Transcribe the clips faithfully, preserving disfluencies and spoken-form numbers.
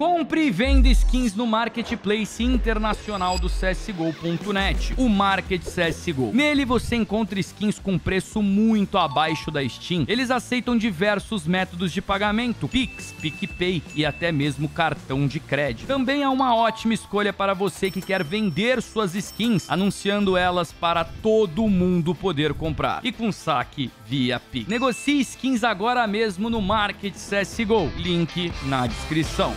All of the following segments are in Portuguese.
Compre e venda skins no Marketplace Internacional do C S G O ponto net, o Market C S G O. Nele você encontra skins com preço muito abaixo da Steam. Eles aceitam diversos métodos de pagamento, Pix, PicPay e até mesmo cartão de crédito. Também é uma ótima escolha para você que quer vender suas skins, anunciando elas para todo mundo poder comprar. E com saque via Pix. Negocie skins agora mesmo no Market C S G O. Link na descrição.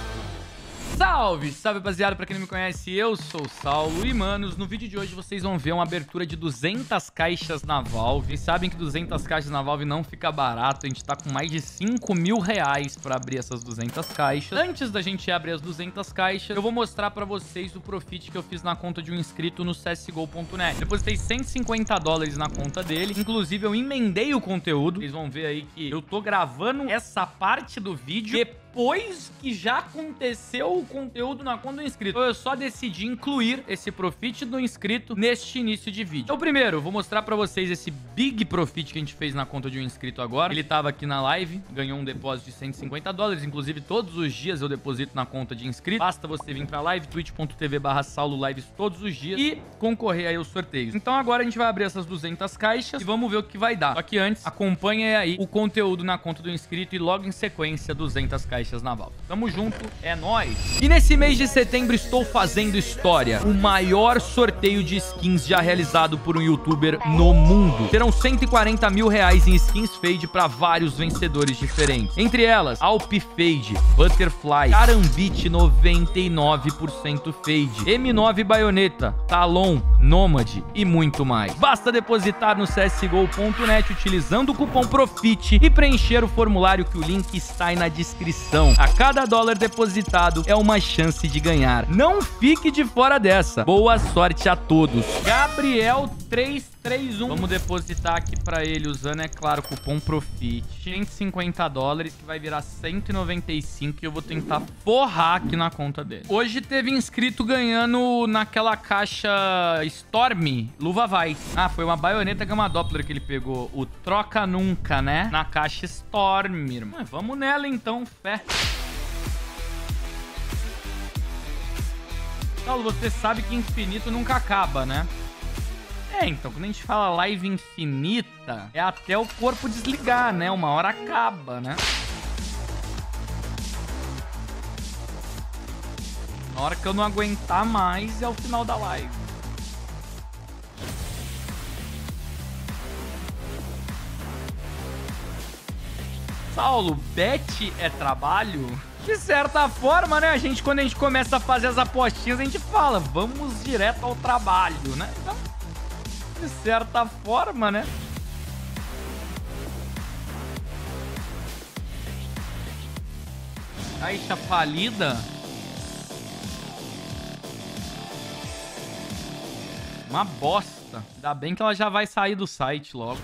Salve, salve rapaziada, pra quem não me conhece, eu sou o Saulo e, manos, no vídeo de hoje vocês vão ver uma abertura de duzentas caixas na Valve. Vocês sabem que duzentas caixas na Valve não fica barato, a gente tá com mais de cinco mil reais pra abrir essas duzentas caixas. Antes da gente abrir as duzentas caixas, eu vou mostrar pra vocês o profit que eu fiz na conta de um inscrito no C S G O ponto net. Depositei cento e cinquenta dólares na conta dele, inclusive eu emendei o conteúdo. Vocês vão ver aí que eu tô gravando essa parte do vídeo depois que já aconteceu o conteúdo na conta do inscrito. Então eu só decidi incluir esse profit do inscrito neste início de vídeo. Então primeiro, eu vou mostrar pra vocês esse big profit que a gente fez na conta de um inscrito agora. Ele tava aqui na live, ganhou um depósito de cento e cinquenta dólares. Inclusive, todos os dias eu deposito na conta de inscrito. Basta você vir pra live, twitch ponto tv barra saulo lives todos os dias e concorrer aí aos sorteios. Então agora a gente vai abrir essas duzentas caixas e vamos ver o que vai dar. Só que antes, acompanhe aí o conteúdo na conta do inscrito e logo em sequência duzentas caixas na Valve. Tamo junto, é nóis! E nesse mês de setembro estou fazendo história. O maior sorteio de skins já realizado por um youtuber no mundo. Terão cento e quarenta mil reais em skins Fade para vários vencedores diferentes. Entre elas, Alp Fade, Butterfly, Karambit noventa e nove por cento Fade, M nove Baioneta, Talon, Nomad e muito mais. Basta depositar no C S G O ponto net utilizando o cupom PROFIT e preencher o formulário que o link está aí na descrição. A cada dólar depositado é uma chance de ganhar. Não fique de fora dessa. Boa sorte a todos. Gabriel três três um. Vamos depositar aqui pra ele usando, é claro, o cupom PROFIT. cento e cinquenta dólares, que vai virar cento e noventa e cinco, e eu vou tentar forrar aqui na conta dele. Hoje teve inscrito ganhando naquela caixa Storm, Luva Vai. Ah, foi uma baioneta Gama Doppler que ele pegou. O Troca Nunca, né? Na caixa Storm, irmão. Vamos nela então, fé. Saulo, você sabe que infinito nunca acaba, né? É, então, quando a gente fala live infinita, é até o corpo desligar, né? Uma hora acaba, né? Na hora que eu não aguentar mais, é o final da live. Saulo, bet é trabalho? De certa forma, né? A gente, quando a gente começa a fazer as apostinhas, a gente fala, vamos direto ao trabalho, né? Então, de certa forma, né? Caixa falida. Uma bosta. Ainda bem que ela já vai sair do site logo.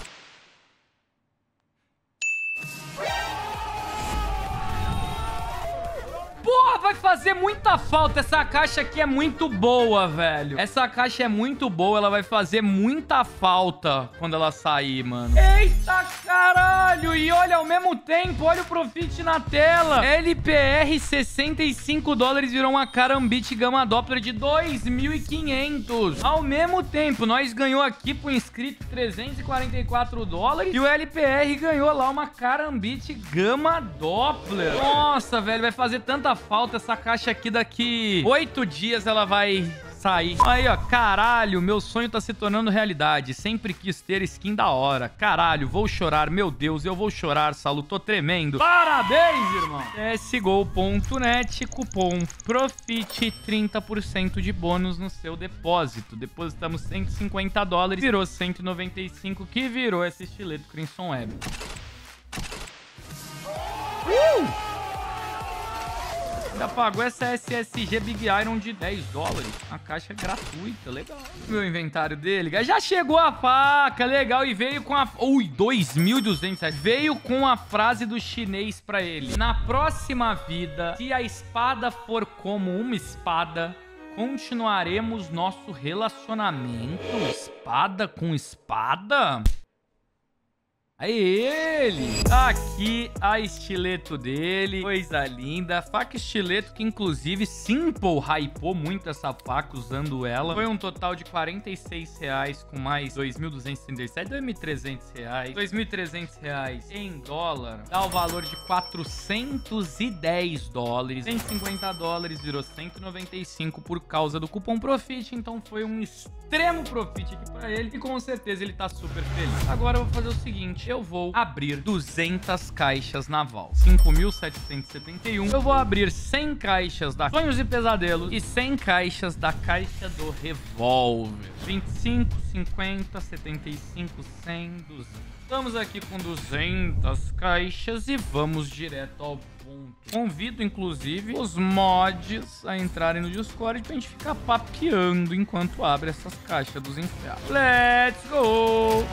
Porra, vai fazer muita falta. Essa caixa aqui é muito boa, velho. Essa caixa é muito boa. Ela vai fazer muita falta quando ela sair, mano. Eita, caralho. E olha, ao mesmo tempo, olha o profit na tela. L P R, sessenta e cinco dólares, virou uma Karambit Gama Doppler de dois mil e quinhentos. Ao mesmo tempo, nós ganhou aqui pro inscrito trezentos e quarenta e quatro dólares. E o L P R ganhou lá uma Karambit Gama Doppler. Nossa, velho, vai fazer tanta falta essa caixa aqui. Daqui oito dias ela vai sair. Aí, ó, caralho, meu sonho tá se tornando realidade. Sempre quis ter skin da hora. Caralho, vou chorar, meu Deus, eu vou chorar, Saulo, tô tremendo. Parabéns, irmão. C S G O ponto net, cupom PROFIT, trinta por cento de bônus no seu depósito. Depositamos cento e cinquenta dólares, virou cento e noventa e cinco, que virou esse estileto Crimson Web. Uh! Ainda pagou essa S S G Big Iron de dez dólares. A caixa é gratuita, legal. Meu inventário dele, já chegou a faca, legal. E veio com a... Ui, dois mil e duzentos reais. Veio com a frase do chinês pra ele. Na próxima vida, se a espada for como uma espada, continuaremos nosso relacionamento. Espada com espada? Aí ele! Aqui a estileto dele. Coisa linda. Faca estileto que, inclusive, Simple hypou muito essa faca usando ela. Foi um total de quarenta e seis reais com mais dois mil duzentos e trinta e sete, dois mil e trezentos reais. dois mil e trezentos reais em dólar dá o valor de quatrocentos e dez dólares. cento e cinquenta dólares virou cento e noventa e cinco por causa do cupom Profit. Então foi um extremo profit aqui pra ele. E com certeza ele tá super feliz. Agora eu vou fazer o seguinte. Eu vou abrir duzentas caixas na Valve. cinco mil setecentos e setenta e um. Eu vou abrir cem caixas da Sonhos e Pesadelos e cem caixas da Caixa do Revólver. vinte e cinco, cinquenta, setenta e cinco, cem, duzentos. Estamos aqui com duzentas caixas e vamos direto ao ponto. Convido, inclusive, os mods a entrarem no Discord pra gente ficar papeando enquanto abre essas caixas dos infernos. Let's go!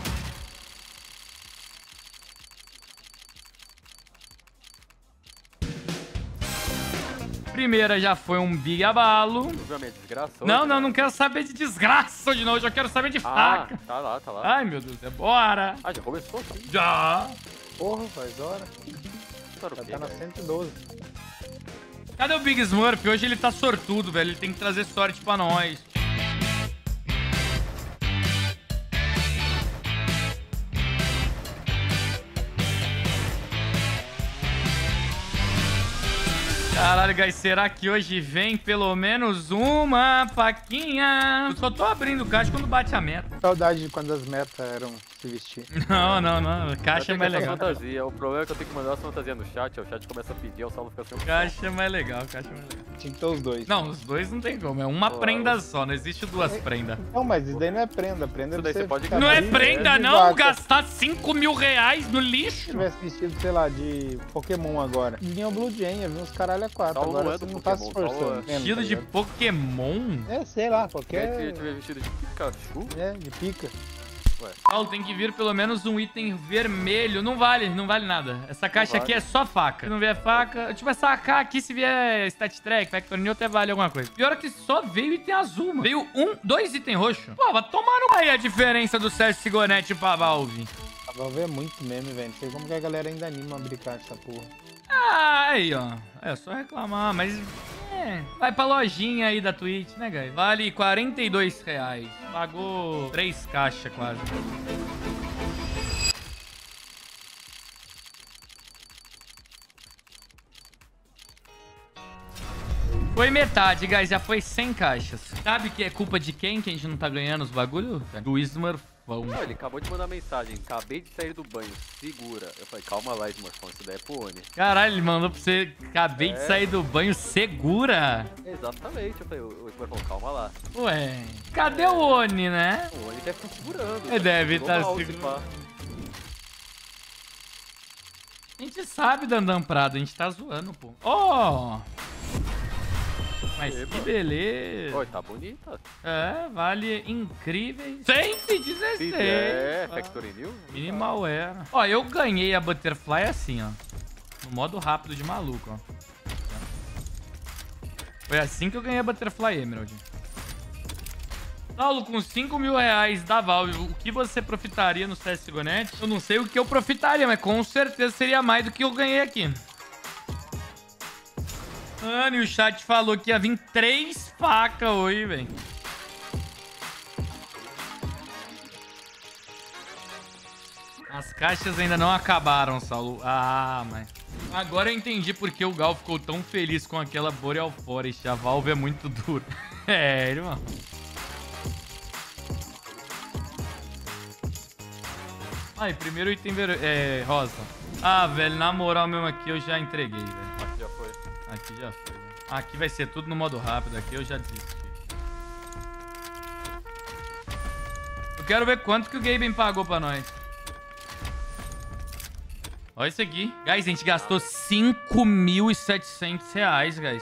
Primeira já foi um big abalo. Não, não, não quero saber de desgraça de novo. Já quero saber de faca. Ah, tá lá, tá lá. Ai, meu Deus, é bora. Ah, já começou? Tá? Já. Porra, faz hora. Já tá na cento e doze. Cadê o Big Smurf? Hoje ele tá sortudo, velho. Ele tem que trazer sorte pra nós. Caralho, guys, será que hoje vem pelo menos uma faquinha? Eu só tô abrindo caixa quando bate a meta. Saudade de quando as metas eram se vestir. Não, não, não. Caixa é mais legal. Fantasia. O problema é que eu tenho que mandar as fantasias no chat, aí o chat começa a pedir, o Saulo fica sem opção. Caixa é mais legal, caixa é mais legal. Tinha que ter os dois. Não, os dois não tem como. É uma Pô, prenda eu... só, não existe duas é, prendas. Não, mas isso daí não é prenda. Prenda isso daí você pode Não é prenda, é não? vaca. Gastar cinco mil reais no lixo? Se tivesse vestido, sei lá, de Pokémon agora. Vinha o Blue Jay, vinha uns caralho a quatro. Saulo Agora é você do não tá Pokémon, se esforçando. Saulo é- mesmo, Vestido tá de ligado? Pokémon? É, sei lá, Quer qualquer... que tiver vestido de Pikachu? É, de pica. Ué. Paulo, tem que vir pelo menos um item vermelho. Não vale, não vale nada. Essa caixa vale. aqui é só faca. Se não vier faca... Tipo, essa A K aqui, se vier Stat Track, Factor New, até vale alguma coisa. Pior é que só veio item azul, mano. Veio um, dois itens roxos. Pô, vai tomar no... Aí a diferença do C S G O Net pra Valve. A Valve é muito meme, velho. Não sei como que a galera ainda anima a abrir caixa essa porra. Ah, aí, ó. É só reclamar, mas... É, vai pra lojinha aí da Twitch, né, guys? Vale quarenta e dois reais. Pagou três caixas quase. Foi metade, guys. Já foi cem caixas. Sabe que é culpa de quem que a gente não tá ganhando os bagulho? Do Smurfão. Não, ele acabou de mandar mensagem. Acabei de sair do banho. Segura. Eu falei, calma lá, Smurfão. Isso daí é pro Oni. Caralho, ele mandou pra você. Acabei É. de sair do banho, segura. Exatamente. Eu falei, o Smurfão, calma lá. Ué, cadê o Oni, né? O Oni deve estar segurando. Ele deve Segurou estar mal, se segurando. pá. A gente sabe, Dandan Prado, a gente tá zoando, pô. Ó! Mas Eba. que beleza. Oi, tá bonita. É, vale incríveis cento e dezesseis. É, Ah, Factory New? Minimal era. Ó, eu ganhei a Butterfly assim, ó. No modo rápido de maluco, ó. Foi assim que eu ganhei a Butterfly Emerald. Saulo, com cinco mil reais da Valve, o que você profitaria no C S G O Net? Eu não sei o que eu profitaria, mas com certeza seria mais do que eu ganhei aqui. Mano, e o chat falou que ia vir três facas hoje, velho. As caixas ainda não acabaram, Saulo. Ah, mas... Agora eu entendi porque o Gal ficou tão feliz com aquela Boreal Forest. A Valve é muito dura. É, irmão. Ai, primeiro item ver... é, rosa. Ah, velho, na moral mesmo aqui eu já entreguei, velho. Aqui já foi. Aqui já foi. Né? Aqui vai ser tudo no modo rápido. Aqui eu já desisti. Eu quero ver quanto que o Gaben pagou pra nós. Olha isso aqui. Guys, a gente gastou cinco mil e setecentos reais, guys.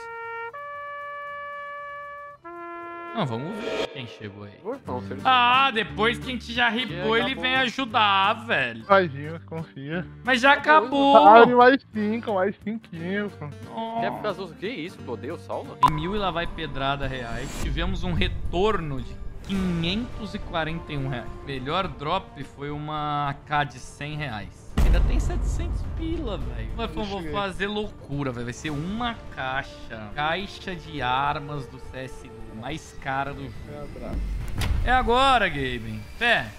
Não, vamos ver quem chegou aí. Ah, depois que a gente já ripou, ele vem ajudar, velho. Imagina, confia. Mas já acabou. Abre mais cinco, mais cinquinho. Oh. Quer ficar azul? Que isso? Tu odeia o Saulo? Em mil e lá vai pedrada reais. Tivemos um retorno de quinhentos e quarenta e um reais. Melhor drop foi uma A K de cem reais. Ainda tem setecentos pila, velho. Mas eu vou fazer loucura, velho. Vai ser uma caixa. Caixa de armas do C S G O. Mais cara do jogo. É agora, Gaben. Fé.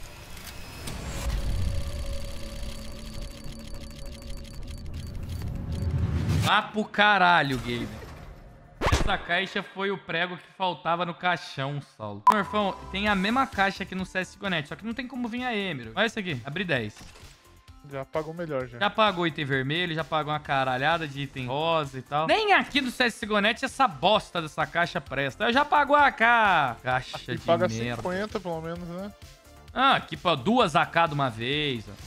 Vá pro caralho, Gaben. Essa caixa foi o prego que faltava no caixão, Saulo. Morfão, tem a mesma caixa aqui no C S G O Net, só que não tem como vir a Emiro. Olha isso aqui, abri dez. Já pagou melhor, já. Já pagou item vermelho, já pagou uma caralhada de item rosa e tal. Nem aqui no C S G O Net essa bosta dessa caixa presta. Eu já pagou a A K. Caixa aqui de paga merda. cinquenta pelo menos, né? Ah, aqui, pô, duas A K de uma vez, ó.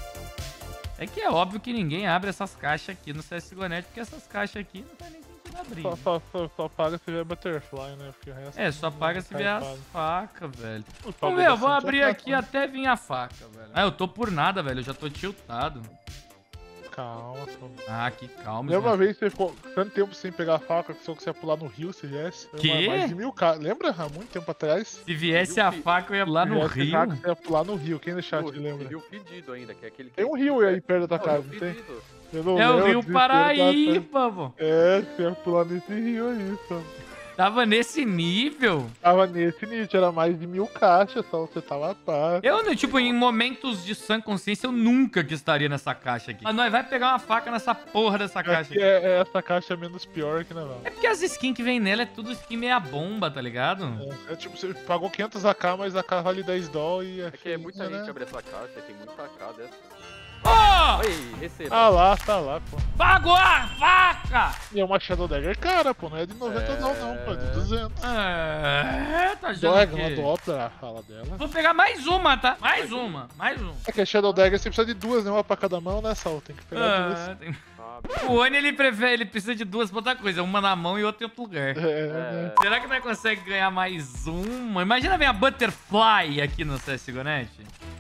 É que é óbvio que ninguém abre essas caixas aqui no C S G O Net, porque essas caixas aqui não faz nem sentido abrir. Só, Né? só, só, só paga se tiver Butterfly, né? Porque o resto É, só não paga se cai vier as pago. facas, velho. Pô, Vamos pagou ver, eu vou bastante abrir A K, aqui né? até vir a faca, velho. Ah, eu tô por nada, velho. Eu já tô tiltado. Calma, só. Ah, que calma. Lembra uma gente. vez que você ficou tanto tempo sem pegar a faca que só que você ia pular no rio se viesse? Foi Quê? mais- Mais de mil caras. Lembra? Há muito tempo atrás? Se viesse a faca, eu ia lá Se no viesse rio. faca, Você ia pular no rio. Quem no chat Pô, lembra? Rio fedido ainda, que é aquele que... Tem um rio aí perto da tua Não, casa, Rio não tem? fedido. Eu não É o lembro, Rio desespero Paraíba, pô. da- É, você ia pular nesse rio aí, só. Tava nesse nível. Tava nesse nível, era mais de mil caixas, só você tava pá. Eu, né, tipo, em momentos de sã consciência, eu nunca que estaria nessa caixa aqui. Mas nós vai pegar uma faca nessa porra dessa caixa Aqui aqui. é, é essa caixa menos pior que não. É porque as skins que vem nela é tudo skin meia bomba, tá ligado? É, é tipo, você pagou quinhentos A K, mas a K vale dez dólares e é É que é muita feinha, gente né? abre essa caixa, tem muita A K dessa. Ó! Oi, receba. Ah lá, tá lá, pô. Pagou a faca! E é uma Shadow Dagger cara, pô, não é de noventa É. não, não, pô, é de duzentos. É, tá achando Dói, uma que... dobra a fala dela. Vou pegar mais uma, tá? Mais uma, mais uma. É que a Shadow Dagger você precisa de duas, né? Uma pra cada mão, né, Sal? Tem que pegar duas. Ah, tem- Sabe? O Oni, ele prefere, ele precisa de duas pra outra coisa. Uma na mão e outra em outro lugar. É, né? É, Será que nós conseguimos ganhar mais uma? Imagina ver a Butterfly aqui no C S G O Net.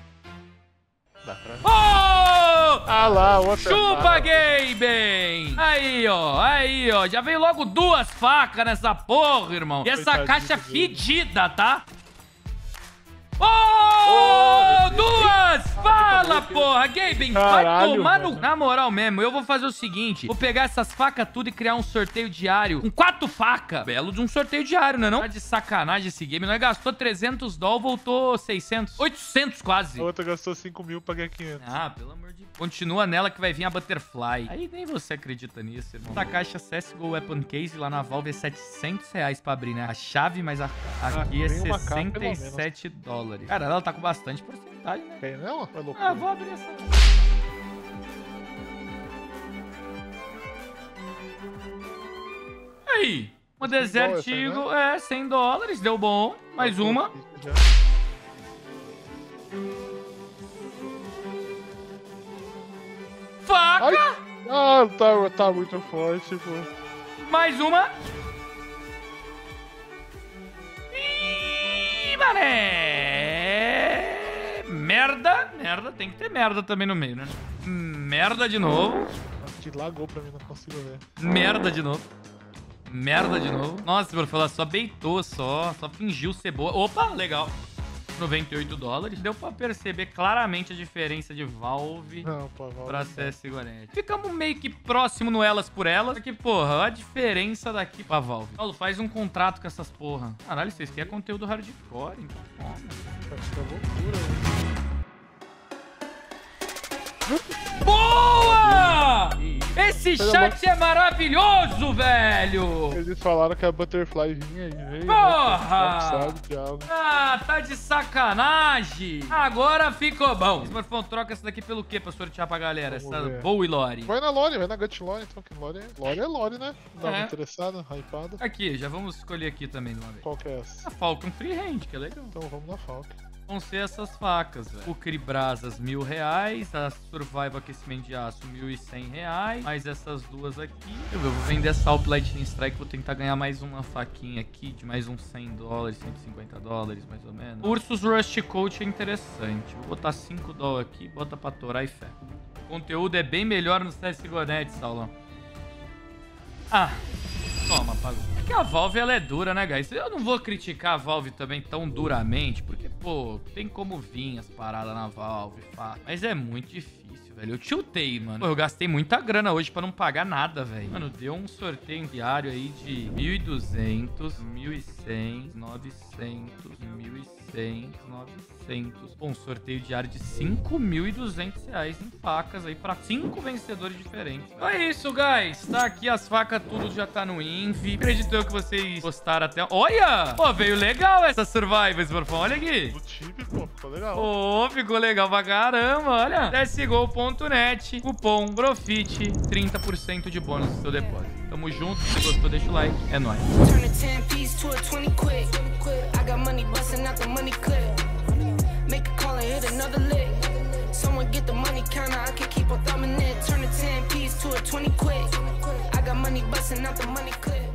dá pra... Oh! Ah lá, outra. Chupa, fala. Gaben! Aí, ó, aí, ó. Já veio logo duas facas nessa porra, irmão. E essa Coitadinho caixa do Gaben. fedida, tá? Oh! Oh, duas! Fala, que porra! Gaben, vai Caralho, tomar no... mano. Na moral mesmo, eu vou fazer o seguinte. Vou pegar essas facas tudo e criar um sorteio diário. Com quatro facas. Belo de um sorteio diário, né não? Tá de sacanagem esse game. Nós gastou trezentos dólares, voltou seiscentos. oitocentos quase. A outra gastou cinco mil, paguei quinhentos. Ah, pelo amor de Deus. Continua nela que vai vir a Butterfly. Aí nem você acredita nisso, irmão. Essa caixa C S G O Weapon Case lá na Valve é setecentos reais pra abrir, né? A chave, mas a, aqui Ah, é tem uma K, sessenta pelo e sete dólares. Cara, ela tá com bastante porcentagem, né? Tem não? É loucura. Ah, vou abrir essa. Aí, uma cem Desert dólares, Eagle, é, cem dólares, deu bom. Mais uma. Já. Faca! Ai. Ah, tá, tá muito forte, pô. Mais uma. Ih, mané! Merda, merda, tem que ter merda também no meio, né? Merda de novo. Que lagou pra mim, não consigo ver. Merda de novo. Merda de novo. Nossa, por falar, só beitou, só. Só fingiu ser boa. Opa, legal. noventa e oito dólares. Deu pra perceber claramente a diferença de Valve Não, pô, Valve pra não. C S G O Net. Ficamos meio que próximo no Elas por Elas. Só que, porra, olha a diferença daqui pra Valve. Paulo, faz um contrato com essas porra. Caralho, vocês querem conteúdo hardcore, então toma. Fica loucura, né? Boa! Ih, Esse Pelo chat é maravilhoso, velho! Eles falaram que a Butterfly vinha e veio. Porra! Né? Sabe, diabo. Ah, tá de sacanagem! Agora ficou bom. Smartphone, troca essa daqui pelo quê pra sortear pra galera? Vamos Essa ver. boa e Lore. Vai na Lore, vai na Gut Lore, então, que Lore é... Lore é Lore, né? Dá uma É. interessada, hypada. Aqui, já vamos escolher aqui também de uma vez. Qual que é essa? A Falcon Freehand, que é legal. Então vamos na Falcon. Vão ser essas facas, velho. O Cribrasas, mil reais. A Survival Aquecimento de Aço, mil e cem reais. Mais essas duas aqui. Eu vou vender essa Alp Lightning Strike. Vou tentar ganhar mais uma faquinha aqui de mais uns cem dólares, cento e cinquenta dólares, mais ou menos. Ursus Rust Coat é interessante. Vou botar cinco dólares aqui. Bota pra torar e fé. O conteúdo é bem melhor no C S G O Net, Saulão. Ah, toma, pagou. que a Valve, ela é dura, né, guys? Eu não vou criticar a Valve também tão duramente, porque, pô, tem como vir as paradas na Valve, pá. Mas é muito difícil, velho. Eu tiltei, mano. Pô, eu gastei muita grana hoje pra não pagar nada, velho. Mano, deu um sorteio diário aí de mil e duzentos, mil e cem, novecentos, mil e cem, novecentos. Pô, um sorteio diário de cinco mil e duzentos reais em facas aí pra cinco vencedores diferentes. Então é isso, guys. Tá aqui as facas, tudo já tá no Invi. Acredito eu que vocês gostaram até... Olha! Pô, veio legal essa Survival, Smurfão. Olha aqui. O time, pô, ficou legal. Pô, ficou legal pra caramba, olha. C S G O ponto net, cupom PROFIT, trinta por cento de bônus no seu depósito. Tamo junto, se gostou, deixa o like, é nóis. Turn a ten piece to a twenty quick. I got money busting out the money clip. Make a call and hit another lick. Someone get the money counter, I can keep on thumbing it. Turn a ten piece to a twenty quick. I got money busting out the money clip.